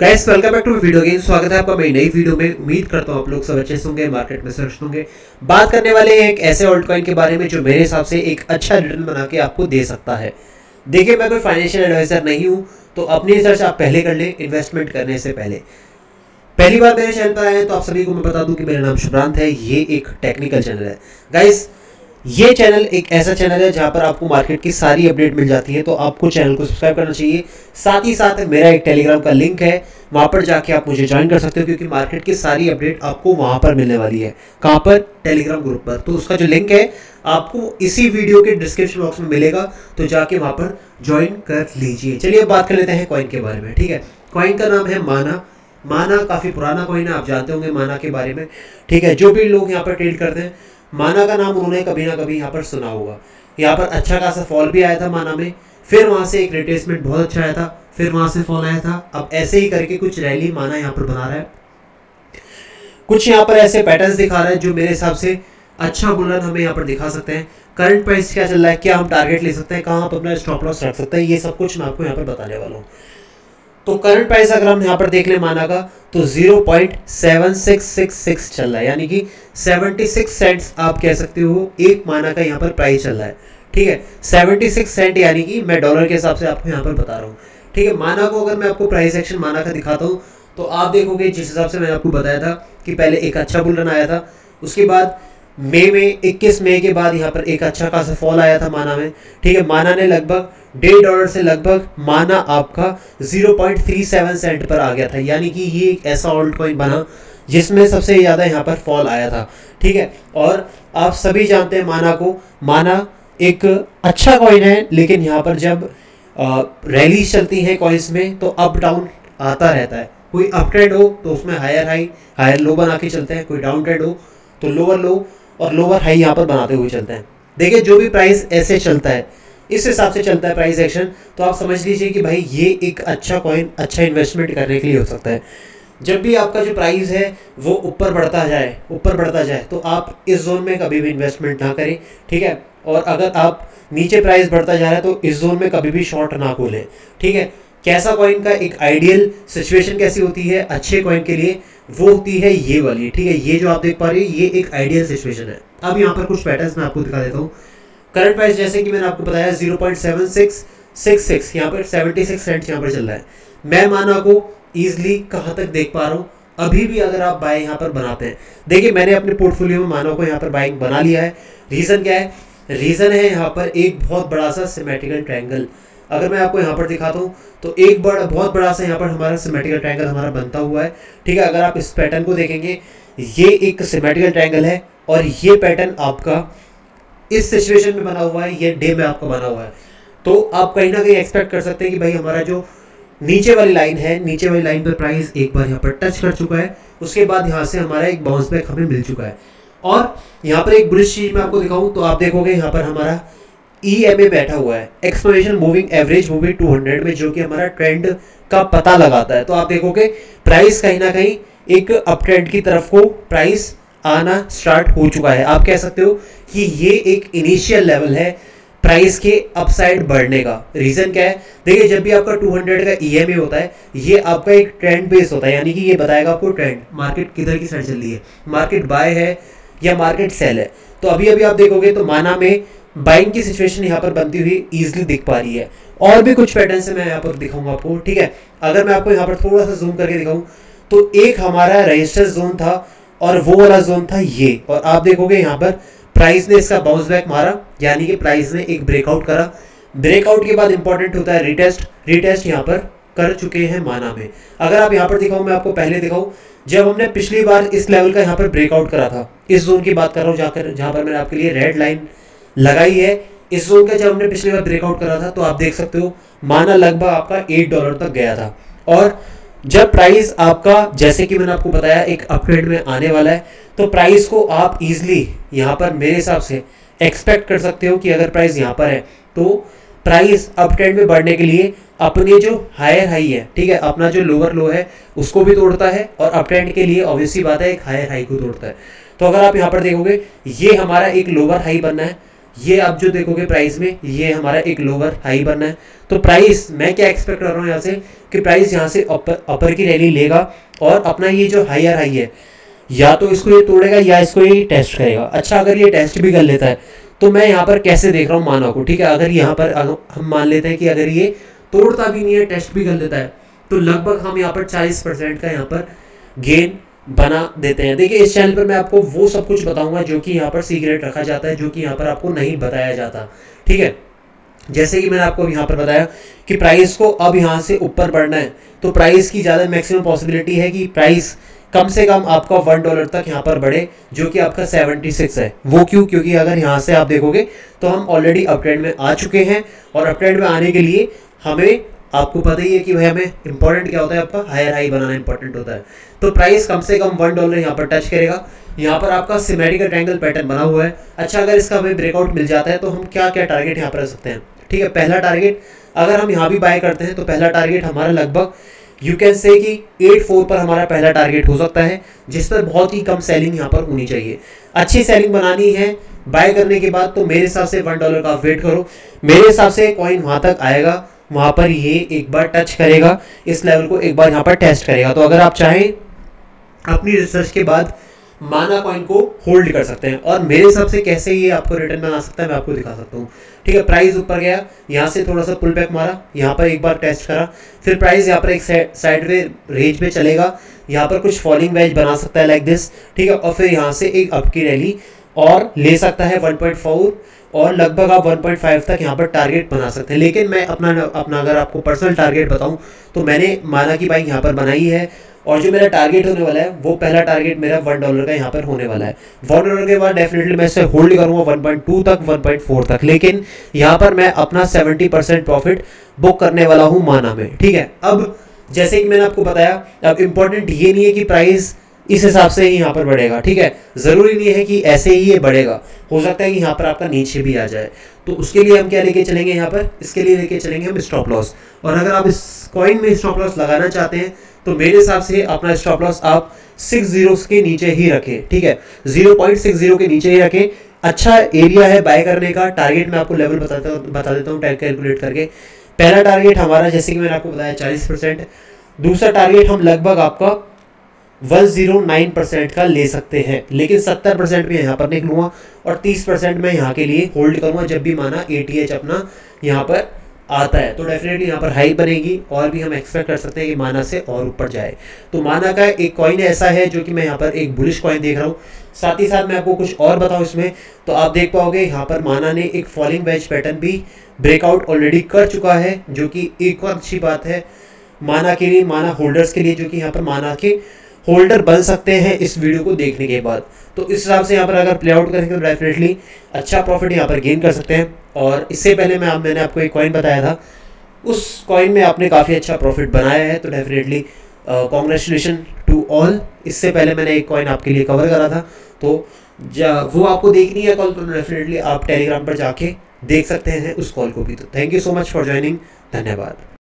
Guys welcome back to video game. स्वागत है आपका मेरी नई वीडियो में। उम्मीद करता हूँ आप लोग सब अच्छे होंगे, मार्केट में सर्च होंगे। बात करने वाले हैं एक ऐसे ऑल्ट कॉइन के बारे में जो मेरे हिसाब से एक अच्छा रिटर्न बना के आपको दे सकता है। देखिए, मैं कोई फाइनेंशियल एडवाइजर नहीं हूँ, तो अपनी रिसर्च आप पहले कर लें इन्वेस्टमेंट करने से पहले। पहली बार मेरे चैनल पर आए हैं तो आप सभी को मैं बता दूं कि मेरा नाम शुभ्रांत है। ये एक टेक्निकल चैनल है गाइस। ये चैनल एक ऐसा चैनल है जहां पर आपको मार्केट की सारी अपडेट मिल जाती है, तो आपको चैनल को सब्सक्राइब करना चाहिए। साथ ही साथ मेरा एक टेलीग्राम का लिंक है, वहां पर जाके आप मुझे ज्वाइन कर सकते हो, क्योंकि मार्केट की सारी अपडेट आपको वहां पर मिलने वाली है। कहां पर? टेलीग्राम ग्रुप पर। तो उसका जो लिंक है आपको इसी वीडियो के डिस्क्रिप्शन बॉक्स में मिलेगा, तो जाके वहां पर ज्वाइन कर लीजिए। चलिए अब बात कर लेते हैं कॉइन के बारे में। ठीक है, कॉइन का नाम है माना। माना काफ़ी पुराना कॉइन है, आप जानते होंगे माना के बारे में। ठीक है, जो भी लोग यहाँ पर ट्रेड करते हैं, माना का नाम उन्होंने कभी ना कभी यहाँ पर सुना होगा। यहाँ पर अच्छा खासा फॉल भी आया था माना में, फिर वहाँ से एक रिट्रेसमेंट बहुत अच्छा आया था, फिर वहाँ से फॉल आया था। अब ऐसे ही करके कुछ रैली माना यहाँ पर बना रहा है। कुछ यहाँ पर ऐसे पैटर्न्स दिखा रहा है जो मेरे हिसाब से अच्छा बुल रन हमें यहाँ पर दिखा सकते हैं। करंट प्राइस क्या चल रहा है, क्या हम टारगेट ले सकते हैं, कहाँ आप अपना स्टॉप लॉस रख सकते हैं, ये सब कुछ मैं आपको यहाँ पर बताने वाला हूँ। तो करंट प्राइस अगर हम यहाँ पर देख लें माना का, तो 0.7666 चल रहा है, यानी कि 76 सेंट्स आप कह सकते हो एक माना का यहाँ पर प्राइस चल रहा है। ठीक है, 76 सेंट, यानी कि मैं डॉलर के हिसाब से आपको यहाँ पर बता रहा हूँ। ठीक है, माना को अगर मैं आपको प्राइस एक्शन माना का दिखाता हूँ, तो आप देखोगे जिस हिसाब से मैंने आपको बताया था कि पहले एक अच्छा बुल रन आया था, उसके बाद मई में 21 मई के बाद यहाँ पर एक अच्छा खासा फॉल आया था माना में। ठीक है, माना ने लगभग $1.5 से लगभग माना आपका 0.37 सेंट पर आ गया था, यानी कि ये एक ऐसा ऑल्ट कॉइन बना जिसमें सबसे ज़्यादा यहाँ पर फॉल आया था। ठीक है, और आप सभी जानते हैं माना को। माना एक अच्छा कॉइन है, लेकिन यहाँ पर जब रैली चलती है कॉइन्स में तो अप डाउन आता रहता है। कोई अप ट्रेंड हो तो उसमें हायर हाई हायर लो बना के चलते हैं, कोई डाउन ट्रेंड हो तो लोअर लो और लोअर हाई यहाँ पर बनाते हुए चलते हैं। देखिए, जो भी प्राइस ऐसे चलता है इस हिसाब से चलता है प्राइस एक्शन, तो आप समझ लीजिए कि भाई ये एक अच्छा कॉइन अच्छा इन्वेस्टमेंट करने के लिए हो सकता है। जब भी आपका जो प्राइस है वो ऊपर बढ़ता जाए तो आप इस जोन में कभी भी इन्वेस्टमेंट ना करें। ठीक है, और अगर आप नीचे प्राइस बढ़ता जा रहा है तो इस जोन में कभी भी शॉर्ट ना खोलें। ठीक है, कैसा कॉइन का एक आइडियल सिचुएशन कैसी होती है अच्छे कॉइन के लिए, वो होती है ये वाली। ठीक है, ये जो आप देख पा रहे हैं ये एक आइडियल सिचुएशन है। अब यहाँ पर कुछ पैटर्न्स मैं आपको दिखा देता हूँ। करंट प्राइस जैसे कि मैंने आपको बताया 0.7666, यहाँ पर 76 सेंट यहाँ पर चल रहा है। मैं माना को ईजिली कहाँ तक देख पा रहा हूँ, अभी भी अगर आप बाय यहाँ पर बनाते हैं। देखिए, मैंने अपने पोर्टफोलियो में माना को यहाँ पर बाइंग बना लिया है। रीज़न क्या है? रीज़न है यहाँ पर एक बहुत बड़ा सा सिमेट्रिकल ट्रायंगल। अगर मैं आपको यहाँ पर दिखाता हूँ तो एक बहुत बड़ा सा यहाँ पर हमारा सिमेट्रिकल ट्रायंगल हमारा बनता हुआ है। ठीक है, अगर आप इस पैटर्न को देखेंगे, ये एक सिमेट्रिकल ट्रायंगल है और ये पैटर्न आपका इस सिचुएशन में बना हुआ है, ये डे में आपका बना हुआ है। तो आप कहीं ना कहीं एक्सपेक्ट कर सकते हैं कि भाई हमारा जो नीचे वाली लाइन है, नीचे वाली लाइन पर प्राइस एक बार यहाँ पर टच कर चुका है, उसके बाद यहाँ से हमारा एक बाउंस बैक हमें मिल चुका है। और यहाँ पर एक बुलिश चीज मैं आपको दिखाऊं तो आप देखोगे यहाँ पर हमारा EMA बैठा हुआ है, एक्सपोनेंशियल मूविंग एवरेज मूविंग 200 में, जो कि हमारा ट्रेंड का पता लगाता है। तो आप देखोगे प्राइस कहीं ना कहीं एक अप ट्रेंड की तरफ को प्राइस आना स्टार्ट हो चुका है। आप कह सकते हो कि ये एक इनिशियल लेवल है प्राइस के अपसाइड बढ़ने का। रीजन क्या है? देखिए, जब भी आपका 200 का EMA होता है, ये आपका एक ट्रेंड बेस होता है, यानी कि ये बताएगा आपको ट्रेंड मार्केट किधर की साइड चल रही है, मार्केट बाय है या मार्केट सेल है। तो अभी अभी आप देखोगे तो माना में बाइंग की सिचुएशन यहाँ पर बनती हुई ईजिली दिख पा रही है। और भी कुछ पैटर्न से मैं यहाँ पर दिखाऊंगा आपको। ठीक है, अगर मैं आपको यहाँ पर थोड़ा सा जूम करके दिखाऊं तो एक हमारा रेजिस्टेंस जोन था और वो वाला जोन था ये, और आप देखोगे यहाँ पर प्राइस ने इसका बाउंस बैक मारा, यानी कि प्राइस ने एक ब्रेकआउट करा। ब्रेकआउट के बाद इंपॉर्टेंट होता है रिटेस्ट यहाँ पर कर चुके हैं माना में। अगर आप यहाँ पर दिखाऊं, मैं आपको पहले दिखाऊं, जब हमने पिछली बार इस लेवल का यहाँ पर ब्रेकआउट करा था, इस जोन की बात कर रहा हूँ जहाँ पर मैंने आपके लिए रेड लाइन लगाई है, इस जोन का जब हमने पिछली बार ब्रेकआउट करा था, तो आप देख सकते हो माना लगभग आपका $8 तक गया था। और जब प्राइस आपका, जैसे कि मैंने आपको बताया, एक अपट्रेंड में आने वाला है, तो प्राइस को आप इजीली यहाँ पर मेरे हिसाब से एक्सपेक्ट कर सकते हो कि अगर प्राइस यहाँ पर है तो प्राइस अपट्रेंड में बढ़ने के लिए अपने जो हायर हाई है, ठीक है, अपना जो लोअर लो है उसको भी तोड़ता है, और अपट्रेंड के लिए ऑब्वियसली बात है एक हायर हाई को तोड़ता है। तो अगर आप यहाँ पर देखोगे, ये हमारा एक लोअर हाई बनना है, ये आप जो देखोगे प्राइस में, ये हमारा एक लोअर हाई बनना है। तो प्राइस मैं क्या एक्सपेक्ट कर रहा हूँ यहाँ से कि प्राइस यहाँ से अपर की रैली लेगा और अपना ये जो हायर हाई है या तो इसको ये तोड़ेगा या इसको ये टेस्ट करेगा। अच्छा, अगर ये टेस्ट भी कर लेता है तो मैं यहाँ पर कैसे देख रहा हूँ माना को, ठीक है। अगर यहाँ पर हम मान लेते हैं कि अगर ये तोड़ता भी नहीं है, टेस्ट भी कर लेता है, तो लगभग हम यहाँ पर 40% का यहाँ पर गेन बना देते हैं। देखिए, इस चैनल पर मैं आपको वो सब कुछ बताऊंगा जो कि यहाँ पर सीक्रेट रखा जाता है, जो कि यहाँ पर आपको नहीं बताया जाता, ठीक है। जैसे कि मैंने आपको यहाँ पर बताया कि प्राइस को अब यहाँ से ऊपर बढ़ना है, तो प्राइस की ज़्यादा मैक्सिमम पॉसिबिलिटी है कि प्राइस कम से कम आपका $1 तक यहाँ पर बढ़े, जो कि आपका 76 है। वो क्यों? क्योंकि अगर यहाँ से आप देखोगे तो हम ऑलरेडी अपट्रेंड में आ चुके हैं, और अपट्रेंड में आने के लिए हमें, आपको पता ही है कि भाई हमें इंपॉर्टेंट क्या होता है, आपका हायर हाई बनाना इंपॉर्टेंट होता है। तो प्राइस कम से कम $1 यहाँ पर टच करेगा। यहाँ पर आपका सिमेट्रिकल ट्रायंगल पैटर्न बना हुआ है। अच्छा, अगर इसका हमें ब्रेकआउट मिल जाता है तो हम क्या क्या टारगेट यहाँ पर रख सकते हैं, ठीक है। पहला टारगेट, अगर हम यहाँ भी बाय करते हैं तो पहला टारगेट हमारा लगभग यू कैन से कि 84 पर हमारा पहला टारगेट हो सकता है, जिस पर बहुत ही कम सेलिंग यहाँ पर होनी चाहिए। अच्छी सेलिंग बनानी है बाय करने के बाद, तो मेरे हिसाब से $1 का वेट करो। मेरे हिसाब से कॉइन वहाँ तक आएगा, वहाँ पर ये एक बार टच करेगा, इस लेवल को एक बार यहाँ पर टेस्ट करेगा। तो अगर आप चाहें अपनी रिसर्च के बाद माना कॉइन को होल्ड कर सकते हैं, और मेरे हिसाब से कैसे ये आपको रिटर्न बना सकता है मैं आपको दिखा सकता हूँ, ठीक है। प्राइस ऊपर गया, यहाँ से थोड़ा सा पुल बैक मारा, यहाँ पर एक बार टेस्ट करा, फिर प्राइस यहाँ पर एक साइडवे रेंज पे चलेगा, यहाँ पर कुछ फॉलिंग वेज बना सकता है लाइक दिस, ठीक है। और फिर यहाँ से एक अप की रैली और ले सकता है 1.4, और लगभग आप 1.5 तक यहाँ पर टारगेट बना सकते हैं। लेकिन मैं अपना अगर आपको पर्सनल टारगेट बताऊँ तो मैंने माना की बाइंग यहाँ पर बनाई है, और जो मेरा टारगेट होने वाला है वो पहला टारगेट मेरा $1 का यहाँ पर होने वाला है। $1 के बाद डेफिनेटली मैं इसे होल्ड करूँगा 1.2 तक, 1.4 तक, लेकिन यहाँ पर मैं अपना 70% प्रॉफिट बुक करने वाला हूँ माना में, ठीक है। अब जैसे कि मैंने आपको बताया, अब इम्पोर्टेंट ये नहीं है कि प्राइस इस हिसाब से ही यहाँ पर बढ़ेगा, ठीक है। ज़रूरी नहीं है कि ऐसे ही ये बढ़ेगा, हो सकता है कि यहाँ पर आपका नीचे भी आ जाए। तो उसके लिए हम क्या लेके चलेंगे यहाँ पर, इसके लिए लेके चलेंगे हम स्टॉप लॉस। और अगर आप इस कॉइन में स्टॉप लॉस लगाना चाहते हैं तो मेरे हिसाब से अपना स्टॉप लॉस आप 60 के नीचे ही रखें, ठीक है। 0.60 के नीचे ही रखें। अच्छा एरिया है बाय करने का। टारगेट मैं आपको लेवल बता देता हूँ कैलकुलेट करके। पहला टारगेट हमारा, जैसे कि मैंने आपको बताया, 40%। दूसरा टारगेट हम लगभग आपका 109% का ले सकते हैं, लेकिन 70% में यहाँ पर नहीं लूँगा, और 30% मैं यहाँ के लिए होल्ड करूँगा जब भी माना ATH अपना यहाँ पर आता है। तो डेफिनेटली यहाँ पर हाई बनेगी, और भी हम एक्सपेक्ट कर सकते हैं कि माना से और ऊपर जाए। तो माना का एक कॉइन ऐसा है जो कि मैं यहाँ पर एक बुलिश कॉइन देख रहा हूँ। साथ ही साथ मैं आपको कुछ और बताऊँ इसमें, तो आप देख पाओगे यहाँ पर माना ने एक फॉलिंग वेज पैटर्न भी ब्रेकआउट ऑलरेडी कर चुका है, जो कि एक और अच्छी बात है माना के लिए, माना होल्डर्स के लिए, जो कि यहाँ पर माना के होल्डर बन सकते हैं इस वीडियो को देखने के बाद। तो इस हिसाब से यहाँ पर अगर प्ले आउट करेंगे तो डेफिनेटली अच्छा प्रॉफिट यहाँ पर गेन कर सकते हैं। और इससे पहले मैंने आपको एक कॉइन बताया था, उस कॉइन में आपने काफ़ी अच्छा प्रॉफिट बनाया है, तो डेफिनेटली कॉन्ग्रेचुलेशन टू ऑल। इससे पहले मैंने एक कॉइन आपके लिए कवर करा था, तो वो आपको देखनी है कॉल, तो डेफिनेटली आप टेलीग्राम पर जाके देख सकते हैं उस कॉल को भी। तो thank you so much for joining, धन्यवाद।